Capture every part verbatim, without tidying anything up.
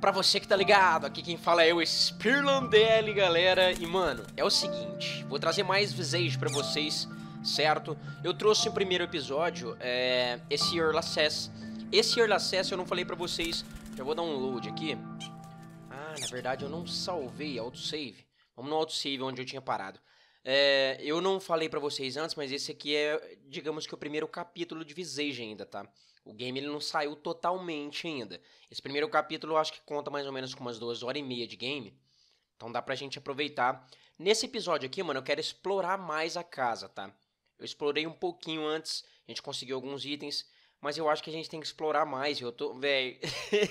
pra você que tá ligado, aqui quem fala é o Spearlandel, galera. E mano, é o seguinte, vou trazer mais Visage pra vocês, certo? Eu trouxe o primeiro episódio, é, esse Early Access. Esse Early Access eu não falei pra vocês, já vou dar um load aqui. Ah, na verdade eu não salvei autosave. Vamos no autosave onde eu tinha parado. É, eu não falei pra vocês antes, mas esse aqui é, digamos que o primeiro capítulo de Visage ainda, tá? O game ele não saiu totalmente ainda. Esse primeiro capítulo eu acho que conta mais ou menos com umas duas horas e meia de game. Então dá pra gente aproveitar. Nesse episódio aqui, mano, eu quero explorar mais a casa, tá? Eu explorei um pouquinho antes, a gente conseguiu alguns itens, mas eu acho que a gente tem que explorar mais. Eu tô... Véi...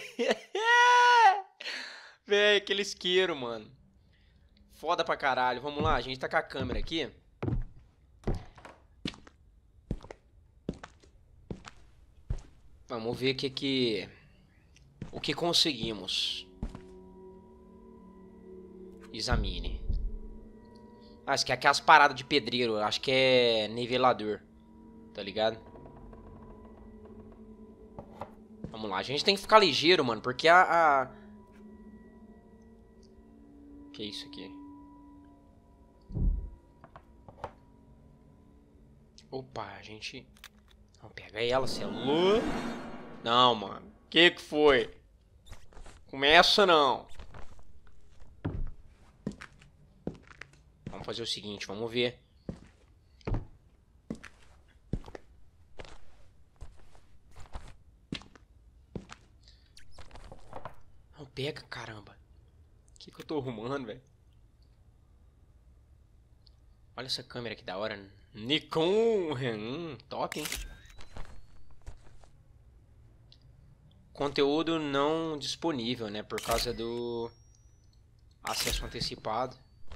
Véi, aquele isqueiro, mano. Foda pra caralho. Vamos lá, a gente tá com a câmera aqui. Vamos ver o que que... O que conseguimos. Examine. Ah, isso aqui é aquelas paradas de pedreiro. Acho que é nivelador. Tá ligado? Vamos lá. A gente tem que ficar ligeiro, mano. Porque a... a... Que é isso aqui? Opa, a gente... Não, pega ela, você é louco. Não, mano. Que que foi? Começa não. Vamos fazer o seguinte, vamos ver. Não, pega, caramba. O que que eu tô arrumando, velho? Olha essa câmera que da hora. Nikon. Hum, top, hein? Conteúdo não disponível, né? Por causa do acesso antecipado.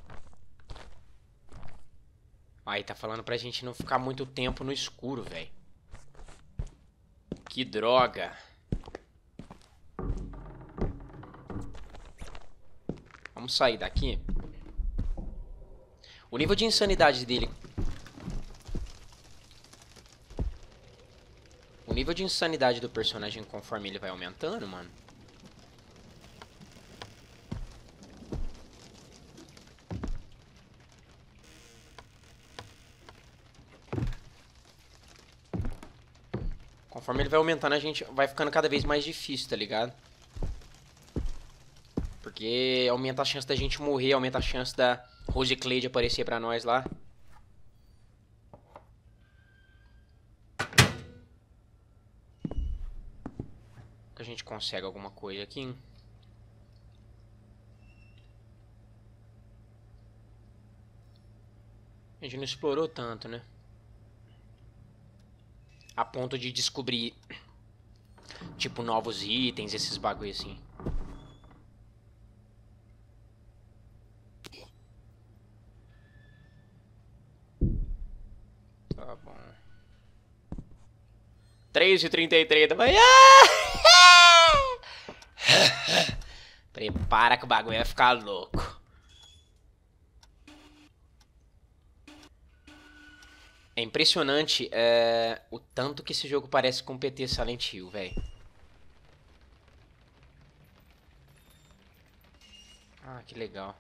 Aí tá falando pra gente não ficar muito tempo no escuro, velho. Que droga. Vamos sair daqui. O nível de insanidade dele... O nível de insanidade do personagem conforme ele vai aumentando, mano. Conforme ele vai aumentando, a gente vai ficando cada vez mais difícil, tá ligado? Porque aumenta a chance da gente morrer, aumenta a chance da Rose Clay aparecer pra nós lá. A gente consegue alguma coisa aqui, hein? A gente não explorou tanto, né? A ponto de descobrir, tipo, novos itens, esses bagulho assim. Tá bom. três e trinta e três da manhã! Prepara que o bagulho vai ficar louco. É impressionante é, o tanto que esse jogo parece com P T Silent Hill, velho. Ah, que legal.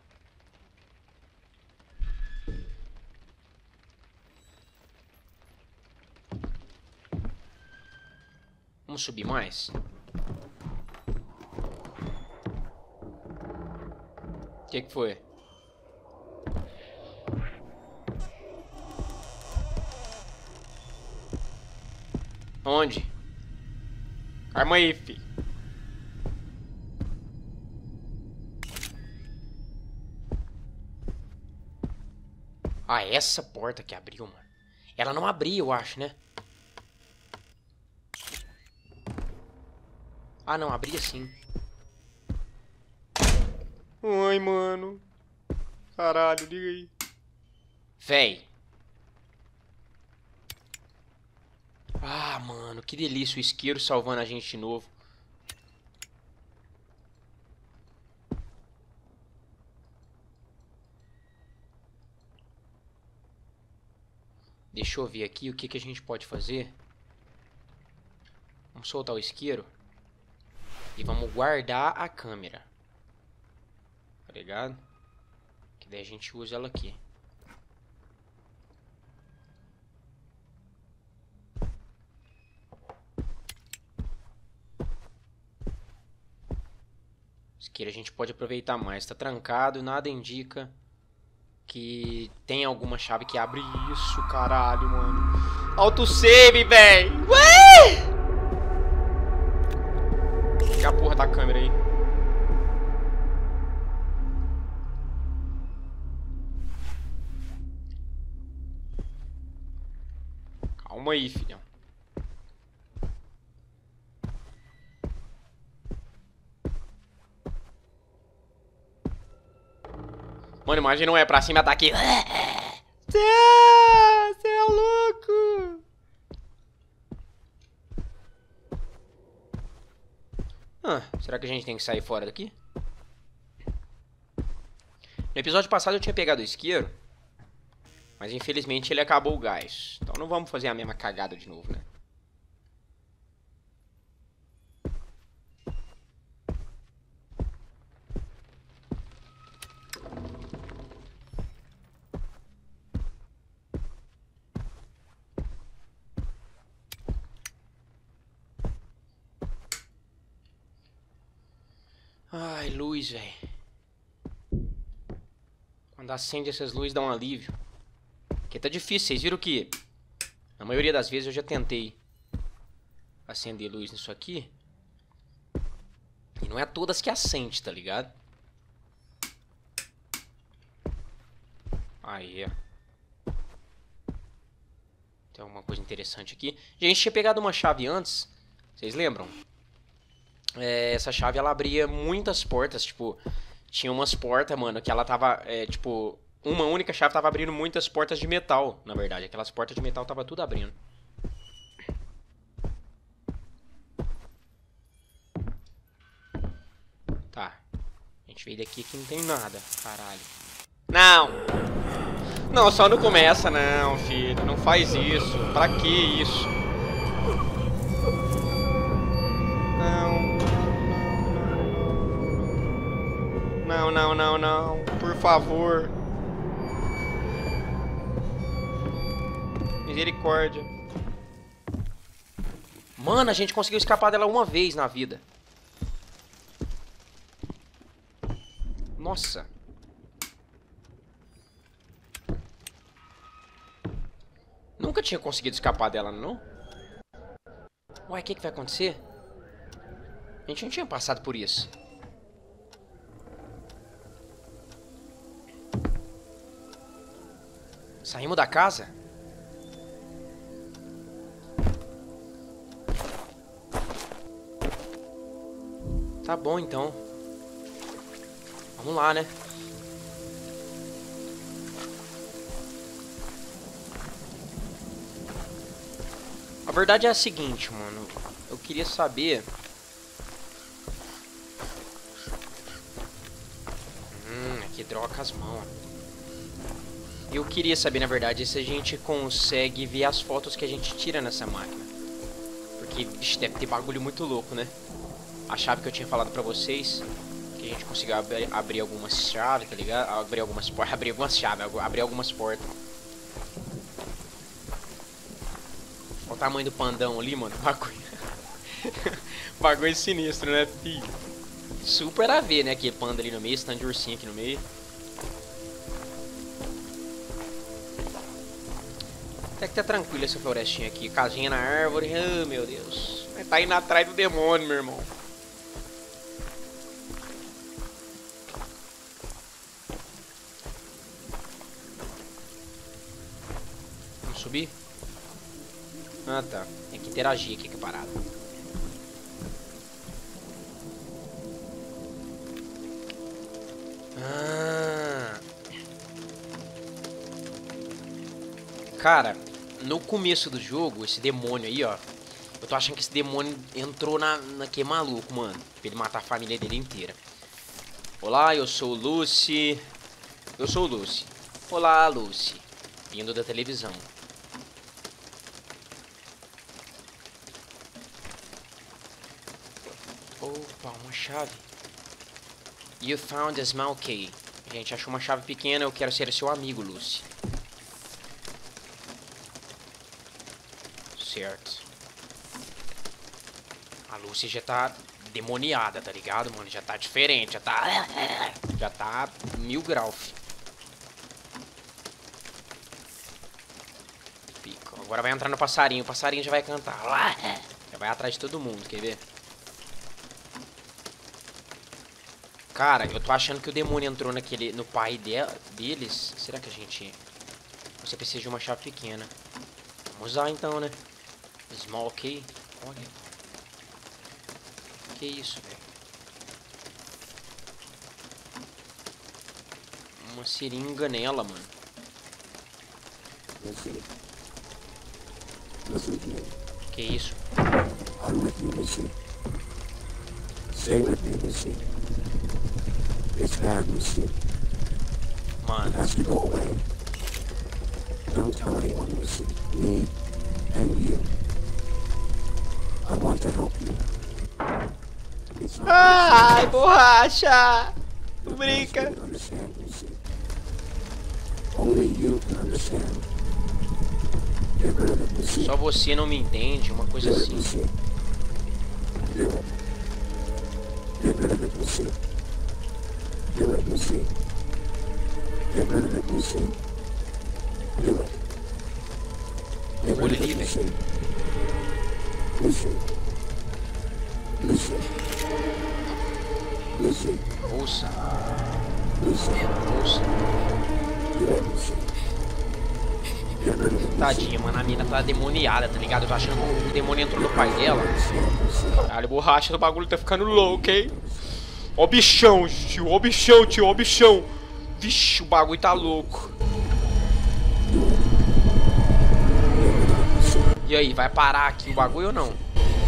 Vamos subir mais? O que que foi? Onde? Arma aí, fi. Ah, essa porta que abriu, mano. Ela não abria, eu acho, né? Ah, não, abria sim. Ai, mano. Caralho, liga aí. Véi. Ah, mano, que delícia o isqueiro salvando a gente de novo. Deixa eu ver aqui o que, que a gente pode fazer. Vamos soltar o isqueiro. E vamos guardar a câmera. Tá ligado? Que daí a gente usa ela aqui. Isqueiro a gente pode aproveitar mais. Tá trancado, nada indica que tem alguma chave que abre isso, caralho, mano. Autosave, véi! Ué! Pega a porra da câmera aí. Calma aí, filhão. Mano, imagina um é pra cima e tá aqui. Cê é louco! Ah, será que a gente tem que sair fora daqui? No episódio passado eu tinha pegado o isqueiro, mas infelizmente ele acabou o gás. Então não vamos fazer a mesma cagada de novo, né? Ai, luz, velho. Quando acende essas luzes dá um alívio. Porque tá difícil, vocês viram que na maioria das vezes eu já tentei acender luz nisso aqui. E não é todas que acende, tá ligado? Aí, ó. Tem alguma coisa interessante aqui. A gente tinha pegado uma chave antes. Vocês lembram? É, essa chave ela abria muitas portas, tipo, tinha umas portas, mano, que ela tava, é, tipo, uma única chave tava abrindo muitas portas de metal, na verdade. Aquelas portas de metal tava tudo abrindo. Tá. A gente veio daqui que não tem nada, caralho. Não! Não, só não começa não, filho. Não faz isso. Pra que isso? Não. Não, não, não, não. Por favor. Misericórdia. Mano, a gente conseguiu escapar dela uma vez na vida. Nossa. Nunca tinha conseguido escapar dela, não? Ué, o que, que vai acontecer? A gente não tinha passado por isso. Saímos da casa? Tá bom, então. Vamos lá, né? A verdade é a seguinte, mano. Eu queria saber... Hum, que droga as mãos. Eu queria saber, na verdade, se a gente consegue ver as fotos que a gente tira nessa máquina. Porque, bicho, deve ter bagulho muito louco, né? A chave que eu tinha falado pra vocês, que a gente conseguiu abrir, abrir algumas chaves, tá ligado? Abrir algumas portas, abrir algumas chaves, abrir algumas portas. Olha o tamanho do pandão ali, mano. Bagulho. Bagulho sinistro, né, filho? Super a ver, né? Aquele panda ali no meio, stand de ursinho aqui no meio. Até que tá tranquilo essa florestinha aqui. Casinha na árvore. Oh, meu Deus. Tá indo atrás do demônio, meu irmão. Vamos subir? Ah, tá. Tem que interagir aqui com a parada. Ah. Cara, no começo do jogo, esse demônio aí, ó. Eu tô achando que esse demônio entrou na, na que maluco, mano. Pra ele matar a família dele inteira. Olá, eu sou o Lucy. Eu sou o Lucy. Olá, Lucy. Vindo da televisão. Opa, chave. You found a small key. A gente achou uma chave pequena, eu quero ser seu amigo, Lucy. Certo. A Lucy já tá demoniada, tá ligado, mano? Já tá diferente, já tá... Já tá mil graus. Fica. Agora vai entrar no passarinho, o passarinho já vai cantar. Já vai atrás de todo mundo, quer ver? Cara, eu tô achando que o demônio entrou naquele, no pai de, deles. Será que a gente... Você precisa de uma chave pequena. Vamos usar então, né? Small key. Olha. Que isso, velho? Uma seringa nela, mano. Que isso? Mano. Don't tell anyone, Lucy. Me and you. I want to help you. Ai, borracha! Brinca! Understand, Lucy. Only you can understand. Get rid of it, Lucy. Só você não me entende, uma coisa Do it, assim. Lucy. Do it. Get rid of it, Lucy. Do it, Lucy. Get rid of it, Lucy. Do it. Get rid of it, Lucy. Lucy. Lucy. Lucy. Ouça, Lucy. ouça. Do it, Lucy. Get rid of it, Lucy. Tadinha, mano, a mina tá demoniada, tá ligado? Eu tô achando que o demônio entrou no pai dela. Caralho, borracha do bagulho tá ficando louco, hein? Ó o bichão, tio, ó o bichão, tio, ó o bichão. Vixe, o bagulho tá louco. E aí, vai parar aqui o bagulho ou não?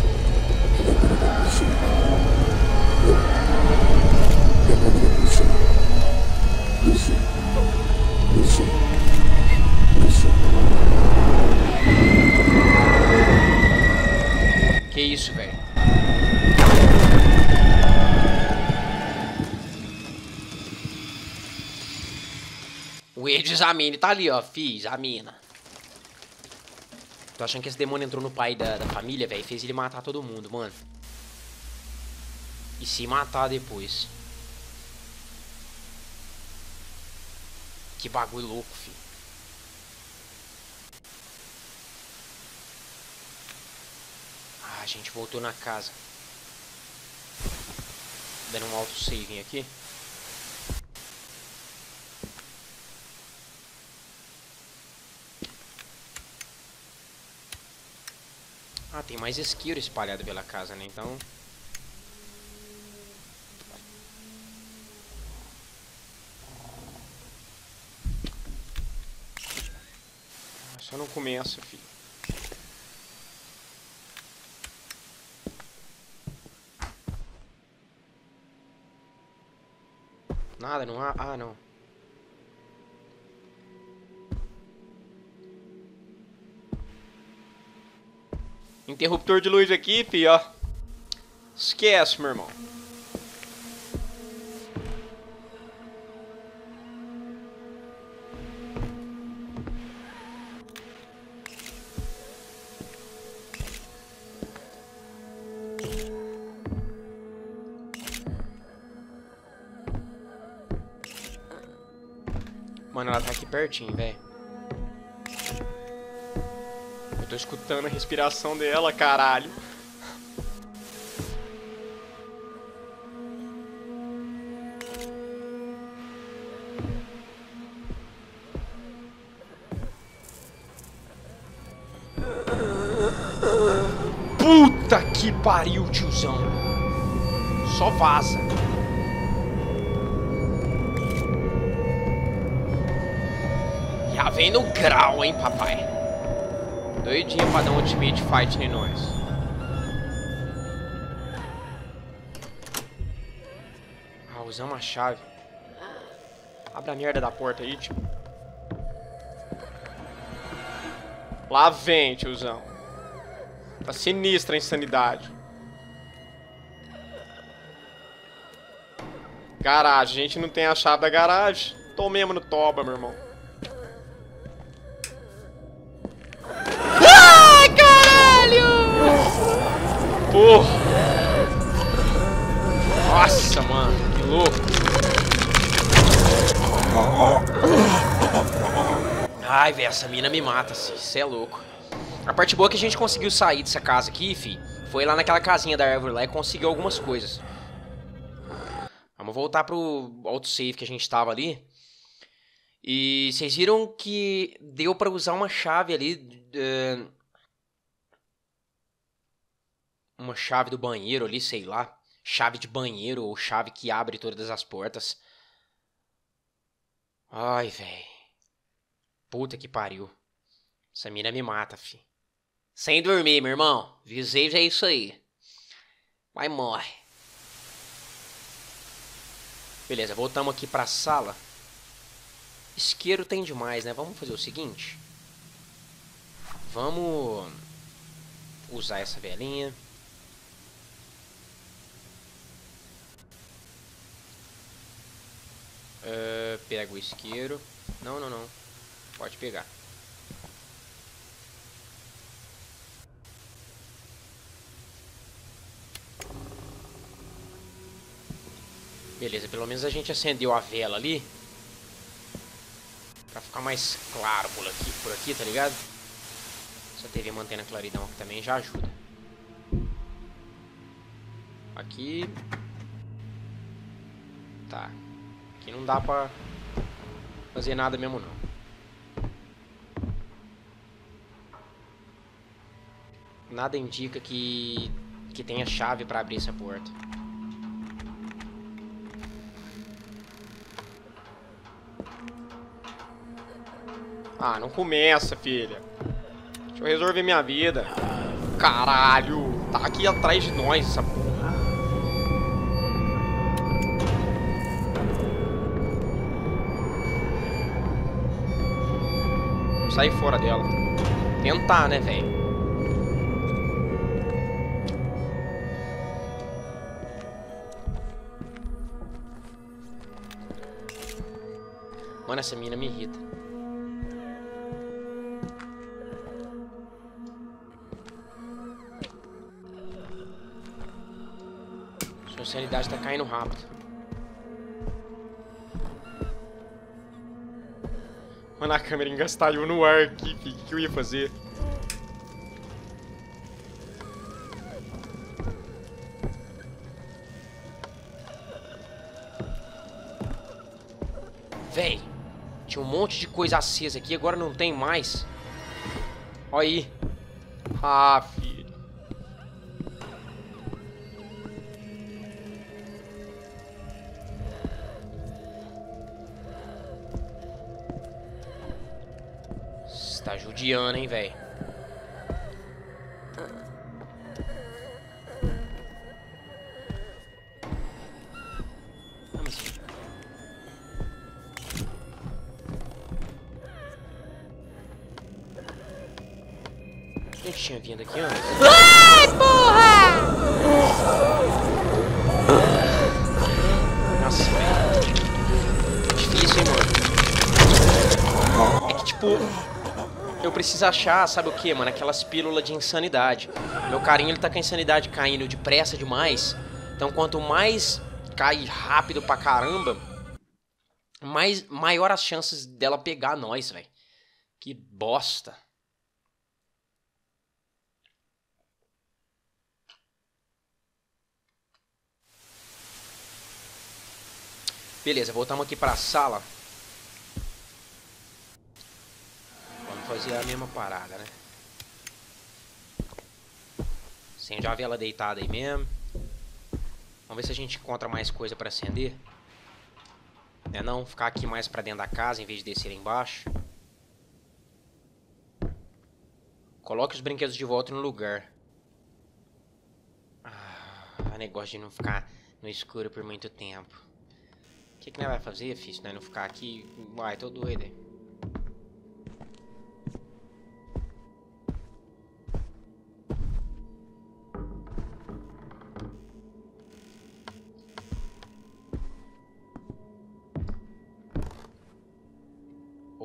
Que isso, velho? O Ed examine tá ali, ó, fi, examina. Tô achando que esse demônio entrou no pai da, da família, velho, e fez ele matar todo mundo, mano. E se matar depois. Que bagulho louco, filho. Ah, a gente voltou na casa. Dando um autosaving aqui. Ah, tem mais esquilo espalhado pela casa, né? Então... Só não começa, filho. Nada, não há... Ah, não. Interruptor de luz aqui, filho, ó. Esquece, meu irmão. Mano, ela tá aqui pertinho, velho. Eu tô escutando a respiração dela, caralho. Puta que pariu, tiozão. Só vaza. Já vem no grau, hein, papai. Doidinho pra dar um ultimate fight em nós. Ah, usamos a chave. Abre a merda da porta aí, tio. Lá vem, tiozão. Tá sinistra a insanidade. Garagem. A gente não tem a chave da garagem. Tomemos no toba, meu irmão. Ai, caralho! Porra! Nossa, mano. Que louco. Ai, velho, essa mina me mata, cê é louco. A parte boa é que a gente conseguiu sair dessa casa aqui, fi. Foi lá naquela casinha da árvore lá e conseguiu algumas coisas. Vamos voltar pro autosave que a gente tava ali. E vocês viram que deu pra usar uma chave ali. Uh, uma chave do banheiro ali, sei lá. Chave de banheiro ou chave que abre todas as portas. Ai, velho. Puta que pariu. Essa mina me mata, fi. Sem dormir, meu irmão. Visei já é isso aí. Vai, morre. Beleza, voltamos aqui pra sala. Isqueiro tem demais, né? Vamos fazer o seguinte. Vamos usar essa velinha. Uh, pega o isqueiro. Não, não, não. Pode pegar. Beleza, pelo menos a gente acendeu a vela ali. Pra ficar mais claro por aqui, por aqui, tá ligado? Essa T V mantendo a claridão aqui também já ajuda. Aqui... Tá. Aqui não dá pra fazer nada mesmo, não. Nada indica que, que tenha chave pra abrir essa porta. Ah, não começa, filha. Deixa eu resolver minha vida. Caralho, tá aqui atrás de nós essa porra. Vamos sair fora dela. Tentar, né, velho? Mano, essa mina me irrita. Sua sanidade tá caindo rápido. Mano, a câmera engastalhou no ar aqui, o que, que eu ia fazer? Véi, tinha um monte de coisa acesa aqui, agora não tem mais. Olha aí. Ah, filho. Você tá judiando, hein, véi. A gente tinha vindo aqui antes. Ai, porra! Nossa, velho. Difícil, hein, mano. É que, tipo, eu preciso achar, sabe o que, mano? Aquelas pílulas de insanidade. Meu carinho, ele tá com a insanidade caindo depressa demais. Então, quanto mais cai rápido pra caramba, mais, maior as chances dela pegar nós, velho. Que bosta. Beleza, voltamos aqui pra sala. Vamos fazer a mesma parada, né? Acende a vela deitada aí mesmo. Vamos ver se a gente encontra mais coisa pra acender. Né não? Ficar aqui mais pra dentro da casa em vez de descer lá embaixo. Coloque os brinquedos de volta no lugar. Ah, negócio de não ficar no escuro por muito tempo. O que que nós vai fazer, filho? Se nós não ficar aqui... Uai, tô doido, hein?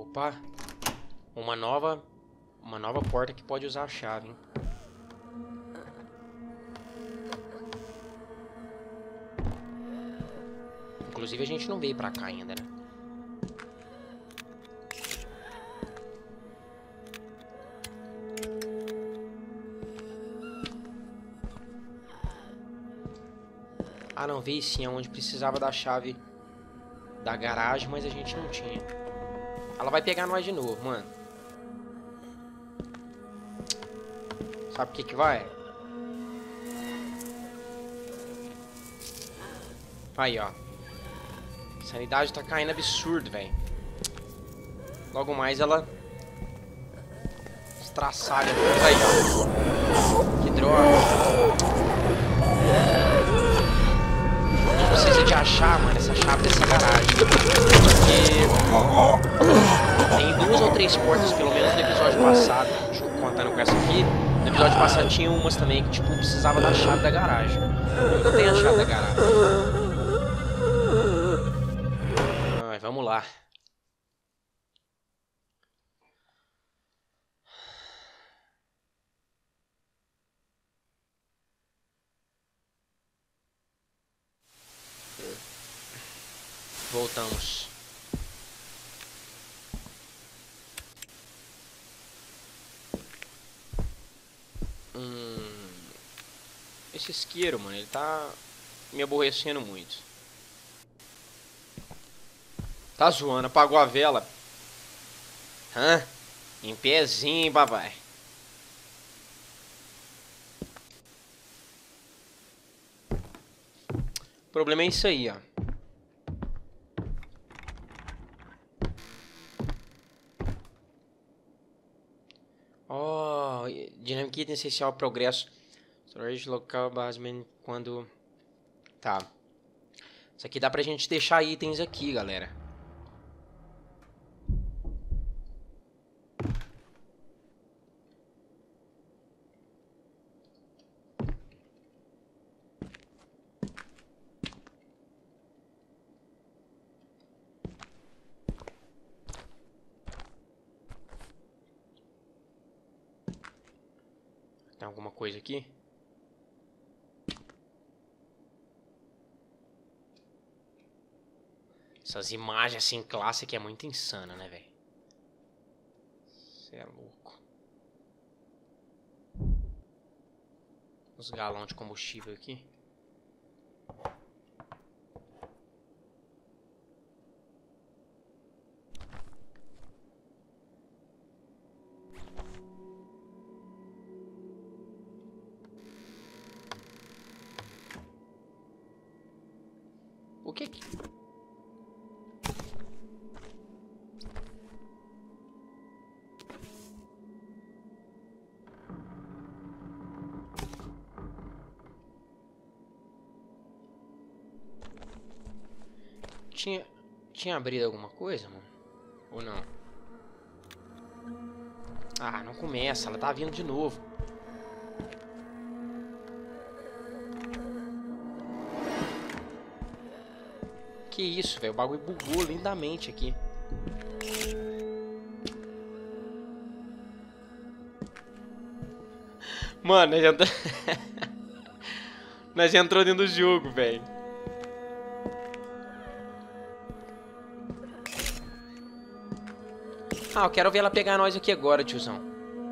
Opa. Uma nova... Uma nova porta que pode usar a chave, hein? Inclusive a gente não veio pra cá ainda, né? Ah, não, veio sim, é onde precisava da chave da garagem, mas a gente não tinha. Ela vai pegar nós de novo, mano. Sabe o que que vai? Aí, ó. Sanidade tá caindo absurdo, velho. Logo mais ela estraçalha. Aí, ó. Que droga. Precisa de achar, mano, essa chave dessa garagem. Porque tem duas ou três portas, pelo menos no episódio passado, contando com essa aqui. No episódio passado tinha umas também que, tipo, precisava da chave da garagem. Eu não tenho a chave da garagem. Ai, vamos lá. Voltamos. Hum, esse isqueiro, mano, ele tá me aborrecendo muito. Tá zoando, apagou a vela. Hã? Em pezinho, papai. O problema é isso aí, ó. Oh, dinâmica item essencial, progresso. Storage local, basement, quando... Tá. Isso aqui dá pra gente deixar itens aqui, galera. Tem alguma coisa aqui? Essas imagens assim, classe aqui é muito insana, né, velho? Você é louco. Os galões de combustível aqui. O que que... Tinha... Tinha abrido alguma coisa, mano? Ou não? Ah, não começa. Ela tá vindo de novo. Que isso, velho. O bagulho bugou lindamente aqui. Mano, nós entrou... nós entrou dentro do jogo, velho. Ah, eu quero ver ela pegar nós aqui agora, tiozão.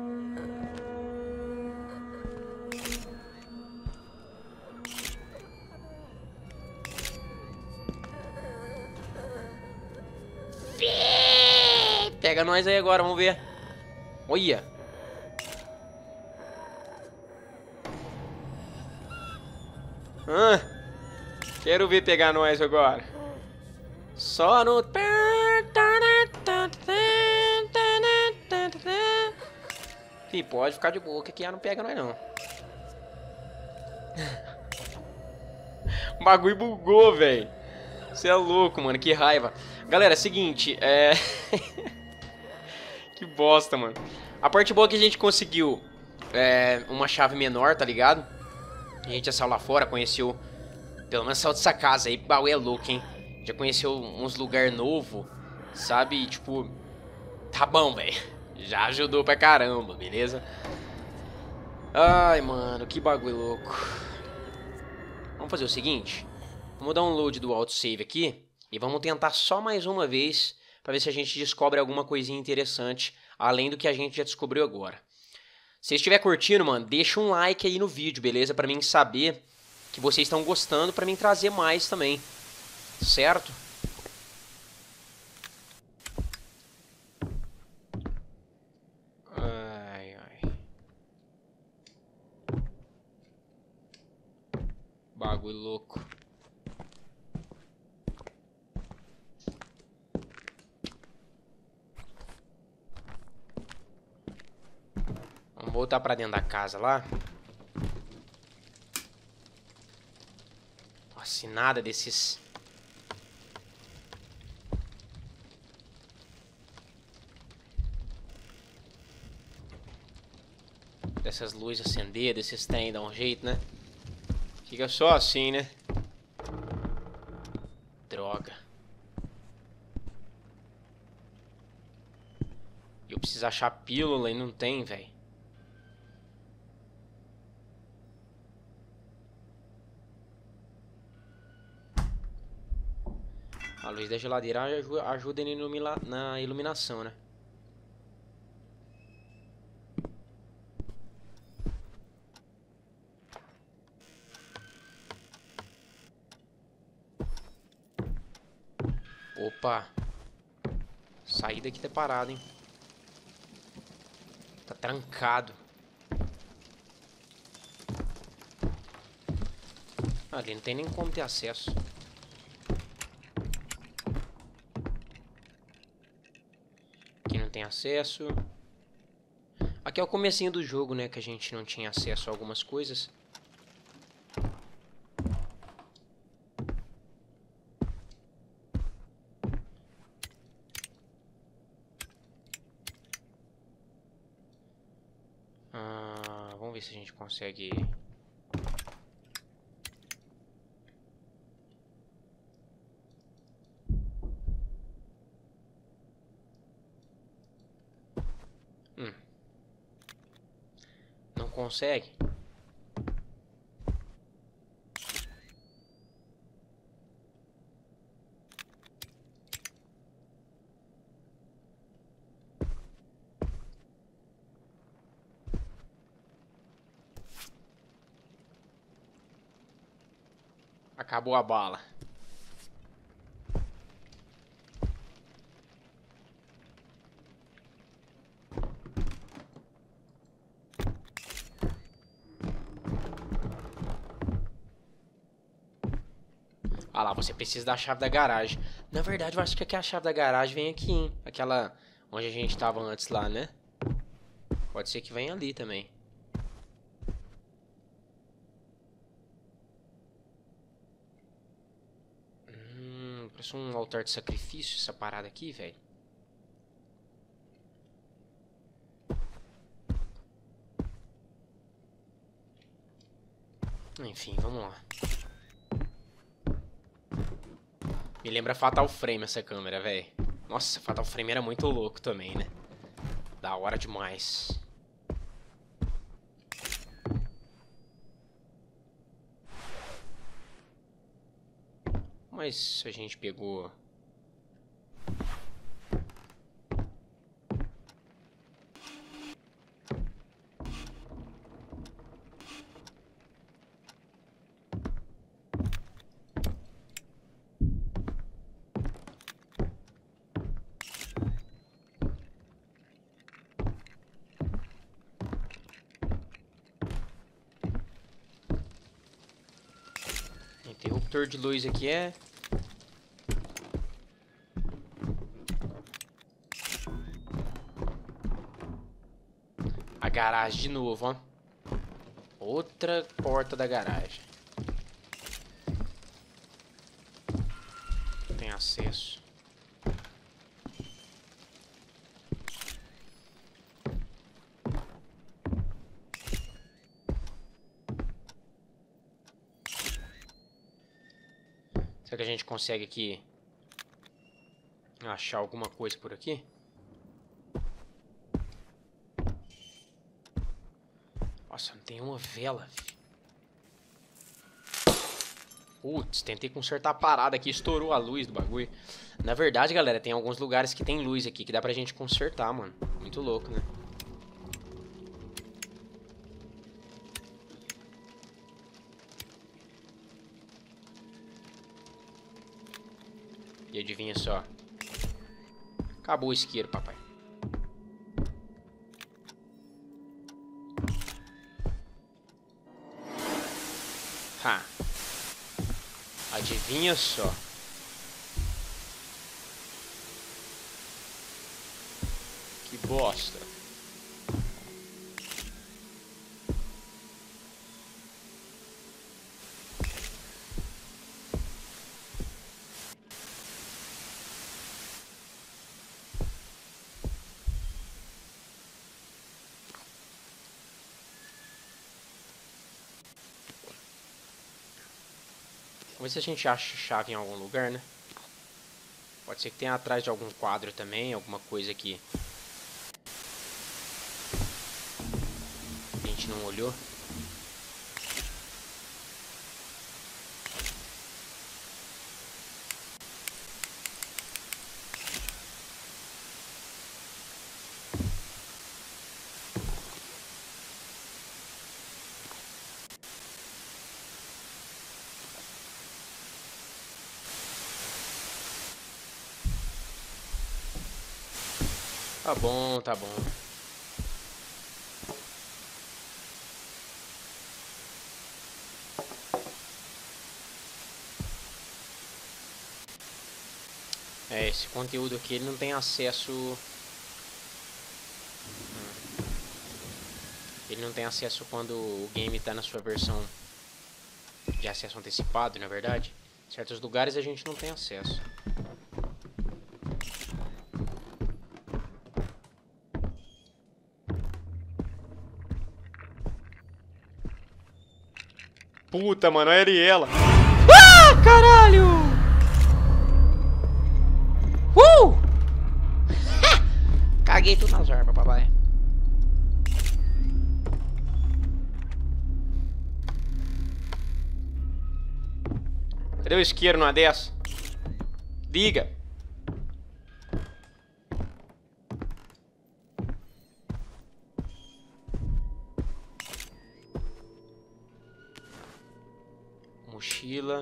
Pega nós aí agora, vamos ver. Olha. Ah, quero ver pegar nós agora. Só no... Fih, pode ficar de boa que aqui ela não pega nós não. O bagulho bugou, velho. Você é louco, mano. Que raiva. Galera, é o seguinte, é... Que bosta, mano. A parte boa é que a gente conseguiu é, uma chave menor, tá ligado? A gente já saiu lá fora, conheceu... Pelo menos saiu dessa casa aí, o bagulho é louco, hein? Já conheceu uns lugares novos, sabe? E, tipo... Tá bom, velho. Já ajudou pra caramba, beleza? Ai, mano, que bagulho louco. Vamos fazer o seguinte. Vamos dar um load do autosave aqui. E vamos tentar só mais uma vez. Pra ver se a gente descobre alguma coisinha interessante. Além do que a gente já descobriu agora. Se estiver curtindo, mano, deixa um like aí no vídeo, beleza? Pra mim saber que vocês estão gostando. Pra mim trazer mais também. Certo? Ai, ai. Bagulho louco. Vamos voltar pra dentro da casa lá. Nossa, e nada desses... Dessas luzes acender, desses trem, dá um jeito, né? Fica só assim, né? Droga. Eu preciso achar pílula e não tem, velho. A luz da geladeira ajuda na iluminação, né? Opa. Saí daqui tá parado, hein? Tá trancado. Ali não tem nem como ter acesso. Aqui não tem acesso. Aqui é o comecinho do jogo, né? Que a gente não tinha acesso a algumas coisas. Ah, vamos ver se a gente consegue... Hum. Não consegue? Acabou a bala. Ah lá, você precisa da chave da garagem. Na verdade, eu acho que aqui a chave da garagem vem aqui, hein? Aquela onde a gente tava antes lá, né? Pode ser que venha ali também. Hum, parece um altar de sacrifício essa parada aqui, velho. Enfim, vamos lá. Me lembra Fatal Frame essa câmera, velho. Nossa, Fatal Frame era muito louco também, né? Da hora demais. Mas a gente pegou... Interruptor de luz aqui é... A garagem de novo, ó. Outra porta da garagem. Tem acesso. Será que a gente consegue aqui achar alguma coisa por aqui? Nossa, não tem uma vela. Putz, tentei consertar a parada aqui, estourou a luz do bagulho. Na verdade, galera, tem alguns lugares que tem luz aqui que dá pra gente consertar, mano. Muito louco, né? E adivinha só. Acabou o isqueiro, papai. Ha. Adivinha só. Que bosta. Vamos ver se a gente acha chave em algum lugar, né? Pode ser que tenha atrás de algum quadro também, alguma coisa aqui. A gente não olhou. Tá bom, tá bom. É, esse conteúdo aqui ele não tem acesso. Ele não tem acesso quando o game tá na sua versão de acesso antecipado, na verdade. Em certos lugares a gente não tem acesso. Puta, mano, era ela. Ah, caralho! Uh! Caguei tudo nas orbas, papai. Cadê o isqueiro numa dessa? Liga. Mochila.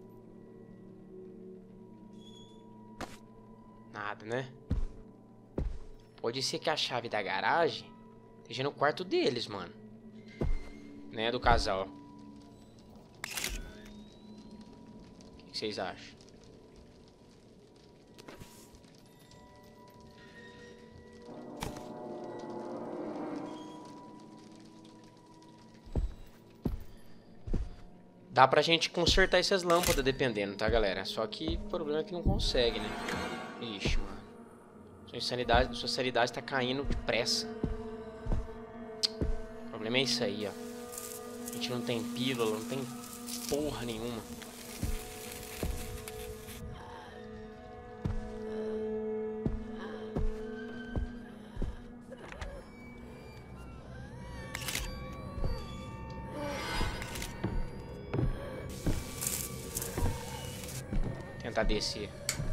Nada, né? Pode ser que a chave da garagem esteja no quarto deles, mano. Né, do casal. O que vocês acham? Dá pra gente consertar essas lâmpadas dependendo, tá, galera? Só que o problema é que não consegue, né? Ixi, mano. Sua insanidade, sua sanidade tá caindo depressa. O problema é isso aí, ó. A gente não tem pílula, não tem porra nenhuma. Tentar descer.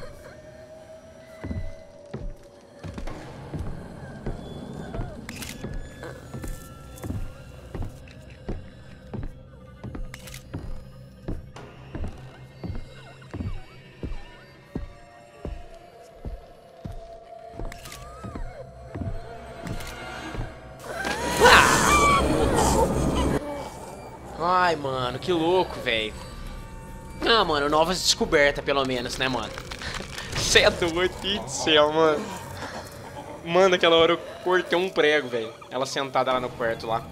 Ai, mano, que louco, velho. Ah, mano, novas descobertas, pelo menos, né, mano? Cê é doido, do céu, mano. Mano, aquela hora eu cortei um prego, velho. Ela sentada lá no quarto, lá.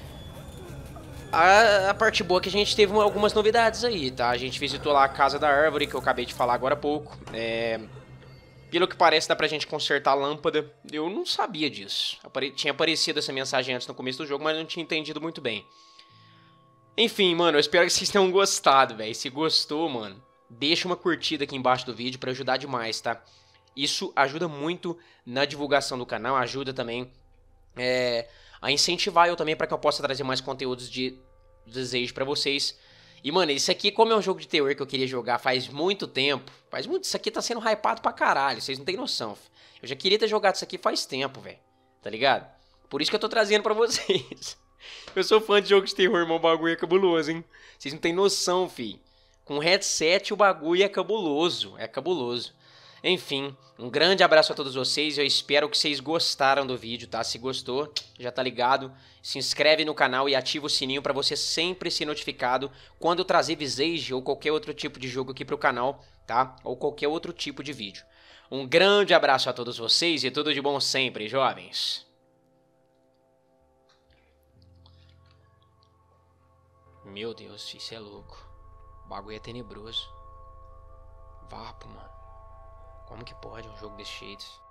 A, a parte boa é que a gente teve algumas novidades aí, tá? A gente visitou lá a Casa da Árvore, que eu acabei de falar agora há pouco. É... Pelo que parece, dá pra gente consertar a lâmpada. Eu não sabia disso. Apare... Tinha aparecido essa mensagem antes no começo do jogo, mas eu não tinha entendido muito bem. Enfim, mano, eu espero que vocês tenham gostado, velho. Se gostou, mano, deixa uma curtida aqui embaixo do vídeo pra ajudar demais, tá? Isso ajuda muito na divulgação do canal, ajuda também é, a incentivar eu também para que eu possa trazer mais conteúdos de desejo pra vocês. E, mano, isso aqui, como é um jogo de terror que eu queria jogar faz muito tempo, faz muito, isso aqui tá sendo hypado pra caralho, vocês não tem noção, fi. Eu já queria ter jogado isso aqui faz tempo, velho, tá ligado? Por isso que eu tô trazendo pra vocês. Eu sou fã de jogos de terror, irmão, o bagulho é cabuloso, hein? Vocês não tem noção, fi. Com headset o bagulho é cabuloso, é cabuloso. Enfim, um grande abraço a todos vocês, eu espero que vocês gostaram do vídeo, tá? Se gostou, já tá ligado, se inscreve no canal e ativa o sininho pra você sempre ser notificado quando eu trazer Visage ou qualquer outro tipo de jogo aqui pro canal, tá? Ou qualquer outro tipo de vídeo. Um grande abraço a todos vocês e tudo de bom sempre, jovens. Meu Deus, isso é louco. O bagulho é tenebroso. Vapo, mano. Como que pode um jogo desse jeito?